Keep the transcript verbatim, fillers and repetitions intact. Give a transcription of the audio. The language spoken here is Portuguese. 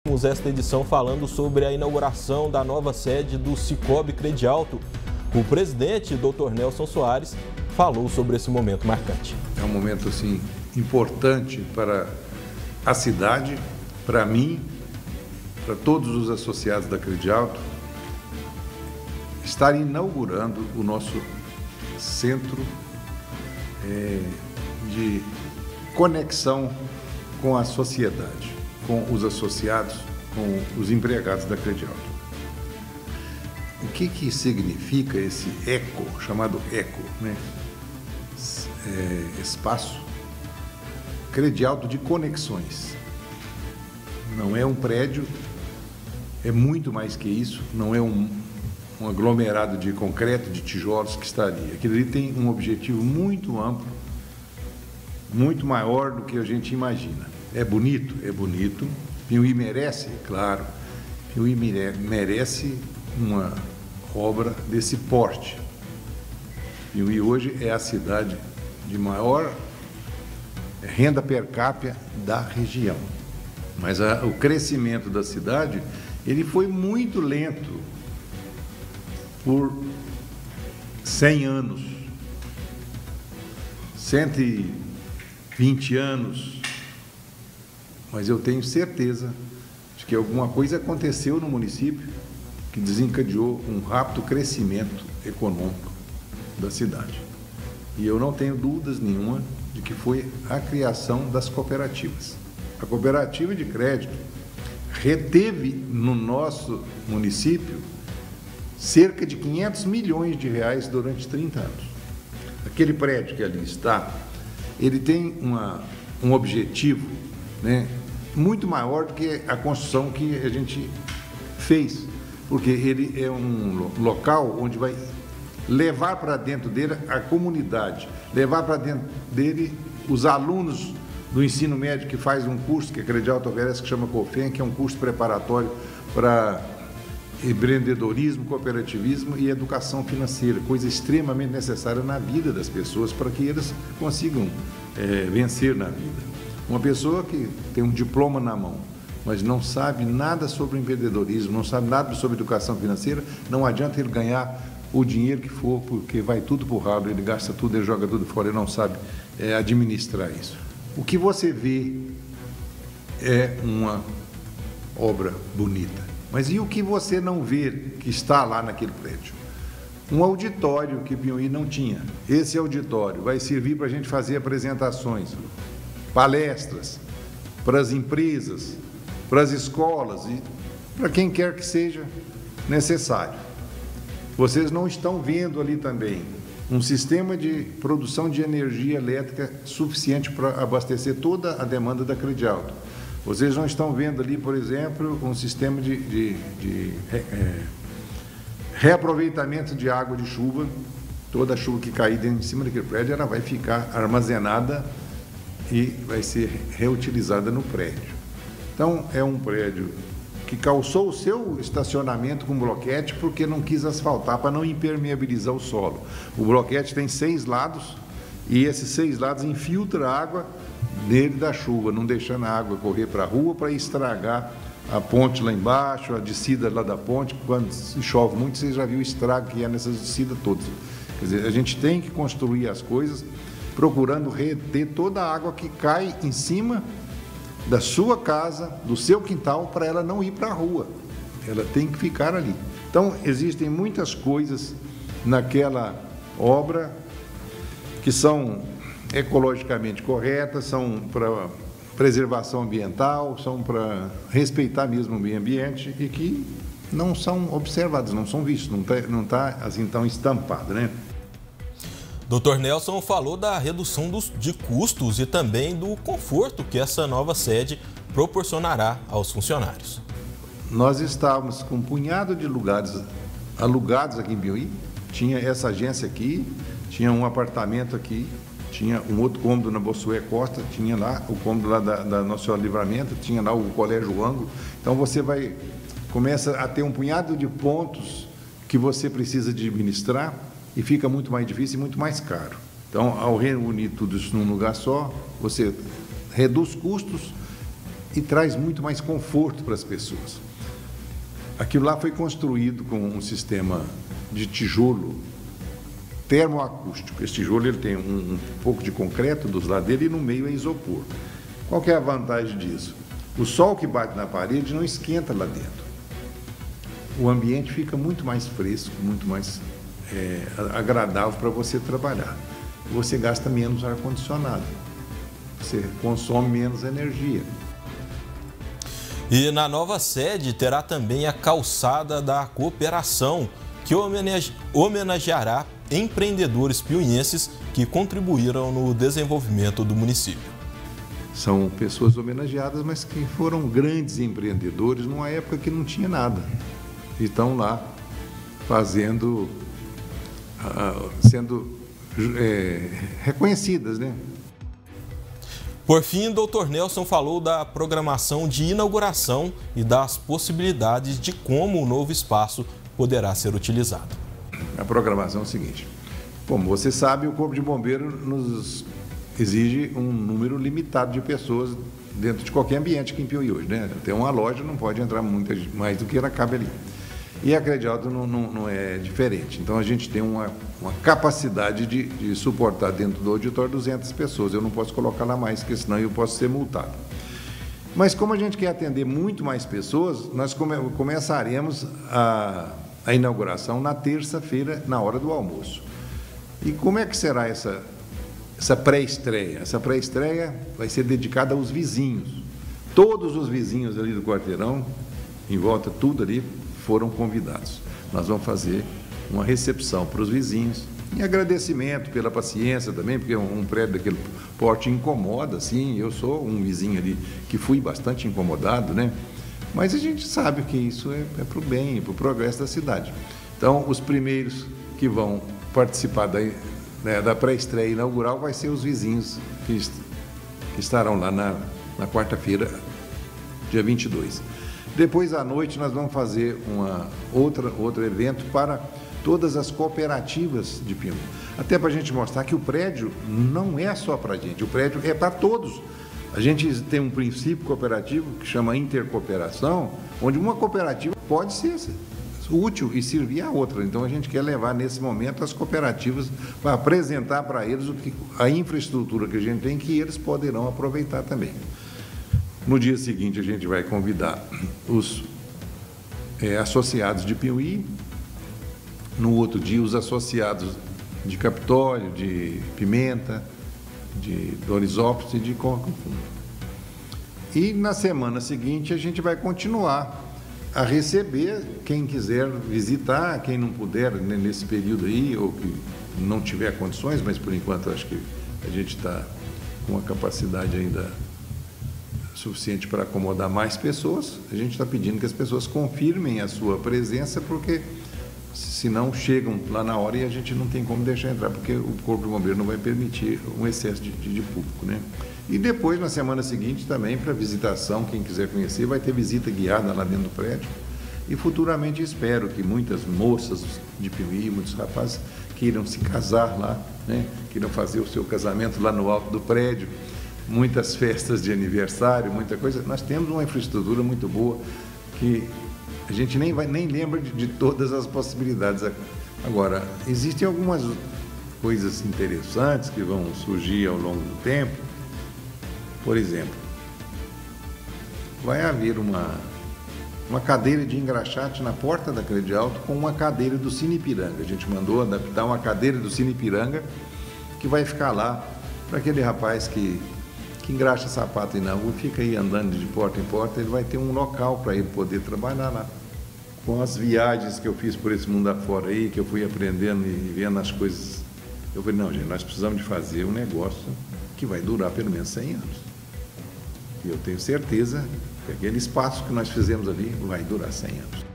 esta edição falando sobre a inauguração da nova sede do Cicobi Credialto. O presidente, doutor Nelson Soares, falou sobre esse momento marcante. É um momento assim importante para a cidade, para mim, para todos os associados da Credialto, estar inaugurando o nosso centro é, de conexão com a sociedade, com os associados, com os empregados da Credialto. O que que significa esse eco, chamado eco, né? É, espaço Credialto de conexões. Não é um prédio, é muito mais que isso, não é um, um aglomerado de concreto, de tijolos que está ali. Aquilo ali tem um objetivo muito amplo, muito maior do que a gente imagina. É bonito? É bonito. Piauí merece? Claro. Piauí merece uma obra desse porte. Piauí hoje é a cidade de maior renda per capita da região. Mas a, o crescimento da cidade, ele foi muito lento por cem anos, cento e vinte anos, mas eu tenho certeza de que alguma coisa aconteceu no município que desencadeou um rápido crescimento econômico da cidade. E eu não tenho dúvidas nenhuma de que foi a criação das cooperativas. A cooperativa de crédito reteve no nosso município cerca de quinhentos milhões de reais durante trinta anos. Aquele prédio que ali está, ele tem uma, um objetivo, né, muito maior do que a construção que a gente fez, porque ele é um local onde vai levar para dentro dele a comunidade, levar para dentro dele os alunos do ensino médio que faz um curso que a Credialto oferece, que chama COFEM, que é um curso preparatório para empreendedorismo, cooperativismo e educação financeira, coisa extremamente necessária na vida das pessoas para que eles consigam é, vencer na vida. Uma pessoa que tem um diploma na mão, mas não sabe nada sobre empreendedorismo, não sabe nada sobre educação financeira, não adianta ele ganhar o dinheiro que for, porque vai tudo para o ralo, ele gasta tudo, ele joga tudo fora, ele não sabe é, administrar isso. O que você vê é uma obra bonita, mas e o que você não vê que está lá naquele prédio? Um auditório que Piauí não tinha. Esse auditório vai servir para a gente fazer apresentações, palestras, para as empresas, para as escolas e para quem quer que seja necessário. Vocês não estão vendo ali também um sistema de produção de energia elétrica suficiente para abastecer toda a demanda da Credialto. Vocês não estão vendo ali, por exemplo, um sistema de, de, de é, reaproveitamento de água de chuva. Toda a chuva que cair dentro de cima daquele prédio, ela vai ficar armazenada e vai ser reutilizada no prédio. Então, é um prédio que calçou o seu estacionamento com bloquete porque não quis asfaltar para não impermeabilizar o solo. O bloquete tem seis lados e esses seis lados infiltram a água nele da chuva, não deixando a água correr para a rua para estragar a ponte lá embaixo, a descida lá da ponte. Quando chove muito, você já viu o estrago que é nessas descidas todas. Quer dizer, a gente tem que construir as coisas procurando reter toda a água que cai em cima da sua casa, do seu quintal, para ela não ir para a rua. Ela tem que ficar ali. Então, existem muitas coisas naquela obra que são ecologicamente corretas, são para preservação ambiental, são para respeitar mesmo o meio ambiente e que não são observadas, não são vistos, não está não tá, assim tão estampado, né? doutor Nelson falou da redução dos, de custos e também do conforto que essa nova sede proporcionará aos funcionários. Nós estávamos com um punhado de lugares alugados aqui em Piauí, tinha essa agência aqui, tinha um apartamento aqui, tinha um outro cômodo na Bossuet Costa, tinha lá o cômodo lá da, da Nossa Senhora do Livramento, tinha lá o Colégio Ângulo. Então você vai, começa a ter um punhado de pontos que você precisa administrar e fica muito mais difícil e muito mais caro. Então, ao reunir tudo isso num lugar só, você reduz custos e traz muito mais conforto para as pessoas. Aquilo lá foi construído com um sistema de tijolo termoacústico. Esse tijolo ele tem um, um pouco de concreto dos lados dele e no meio é isopor. Qual que é a vantagem disso? O sol que bate na parede não esquenta lá dentro. O ambiente fica muito mais fresco, muito mais é, agradável para você trabalhar. Você gasta menos ar-condicionado, você consome menos energia. E na nova sede terá também a calçada da cooperação, que homenage... homenageará empreendedores piauienses que contribuíram no desenvolvimento do município. São pessoas homenageadas, mas que foram grandes empreendedores numa época que não tinha nada. E estão lá fazendo, uh, sendo é, reconhecidas, né? Por fim, doutor Nelson falou da programação de inauguração e das possibilidades de como o novo espaço poderá ser utilizado. A programação é o seguinte: como você sabe, o Corpo de Bombeiros nos exige um número limitado de pessoas dentro de qualquer ambiente aqui em Piauí hoje, né? Até uma loja não pode entrar muita, mais do que ela cabe ali. E a Credialto não, não, não é diferente. Então, a gente tem uma, uma capacidade de, de suportar dentro do auditório duzentas pessoas. Eu não posso colocar lá mais, porque senão eu posso ser multado. Mas como a gente quer atender muito mais pessoas, nós come, começaremos a, a inauguração na terça-feira, na hora do almoço. E como é que será essa, essa pré-estreia? Essa pré-estreia vai ser dedicada aos vizinhos. Todos os vizinhos ali do quarteirão, em volta, tudo ali, foram convidados. Nós vamos fazer uma recepção para os vizinhos, em agradecimento pela paciência também, porque um prédio daquele porte incomoda, sim, eu sou um vizinho ali que fui bastante incomodado, né? Mas a gente sabe que isso é, é para o bem, para o progresso da cidade. Então, os primeiros que vão participar da, né, da pré-estreia inaugural vai ser os vizinhos que, que estarão lá na, na quarta-feira, dia vinte e dois. Depois, à noite, nós vamos fazer uma, outra, outro evento para todas as cooperativas de Piauí. Até para a gente mostrar que o prédio não é só para a gente, o prédio é para todos. A gente tem um princípio cooperativo que chama intercooperação, onde uma cooperativa pode ser útil e servir a outra. Então, a gente quer levar, nesse momento, as cooperativas para apresentar para eles o que, a infraestrutura que a gente tem, que eles poderão aproveitar também. No dia seguinte, a gente vai convidar os é, associados de Piauí, no outro dia, os associados de Capitólio, de Pimenta, de Dorisópolis e de Corcunda. E na semana seguinte, a gente vai continuar a receber quem quiser visitar, quem não puder nesse período aí, ou que não tiver condições, mas por enquanto acho que a gente está com uma capacidade ainda suficiente para acomodar mais pessoas. A gente está pedindo que as pessoas confirmem a sua presença, porque senão chegam lá na hora e a gente não tem como deixar entrar, porque o Corpo de Bombeiros não vai permitir um excesso de, de, de público, né? E depois, na semana seguinte, também, para visitação, quem quiser conhecer, vai ter visita guiada lá dentro do prédio. E futuramente espero que muitas moças de Piauí, muitos rapazes, queiram se casar lá, né? Queiram fazer o seu casamento lá no alto do prédio. Muitas festas de aniversário, muita coisa. Nós temos uma infraestrutura muito boa que a gente nem, vai, nem lembra de, de todas as possibilidades. Agora, existem algumas coisas interessantes que vão surgir ao longo do tempo. Por exemplo, vai haver uma, uma cadeira de engraxate na porta da Credialto com uma cadeira do Cine Ipiranga. A gente mandou adaptar uma cadeira do Cine Ipiranga que vai ficar lá para aquele rapaz que que engraxa sapato e não, fica aí andando de porta em porta, ele vai ter um local para ele poder trabalhar lá. Com as viagens que eu fiz por esse mundo afora aí, que eu fui aprendendo e vendo as coisas, eu falei, não, gente, nós precisamos de fazer um negócio que vai durar pelo menos cem anos. E eu tenho certeza que aquele espaço que nós fizemos ali vai durar cem anos.